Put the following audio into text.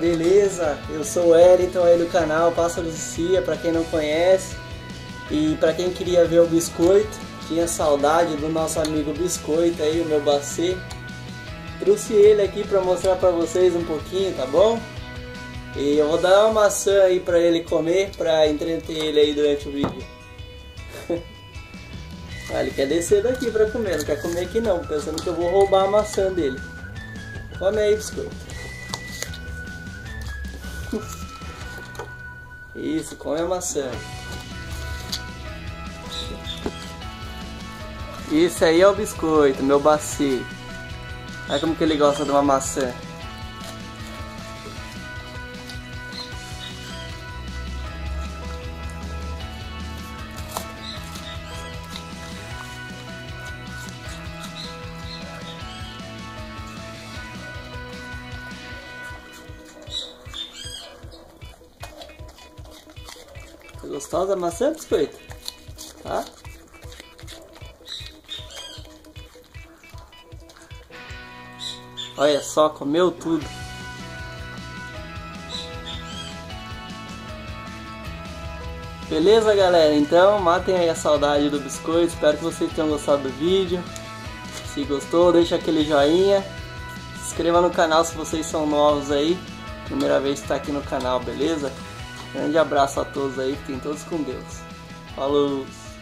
beleza? Eu sou o Wellington aí do canal Pássaros de Cia, pra quem não conhece. E pra quem queria ver o biscoito, tinha saudade do nosso amigo biscoito aí, o meu bacê. Trouxe ele aqui pra mostrar pra vocês um pouquinho, tá bom? E eu vou dar uma maçã aí pra ele comer, pra entreter ele aí durante o vídeo. Ah, ele quer descer daqui pra comer, não quer comer aqui não, pensando que eu vou roubar a maçã dele. Come aí, biscoito. Isso, come a maçã. Isso aí é o biscoito, meu bacê. Olha como que ele gosta de uma maçã. Tá gostosa a maçã, biscoito? Tá? Olha só, comeu tudo. Beleza, galera? Então, matem aí a saudade do biscoito. Espero que vocês tenham gostado do vídeo. Se gostou, deixa aquele joinha. Se inscreva no canal se vocês são novos aí. Primeira vez que está aqui no canal, beleza? Grande abraço a todos aí. Fiquem todos com Deus. Falou!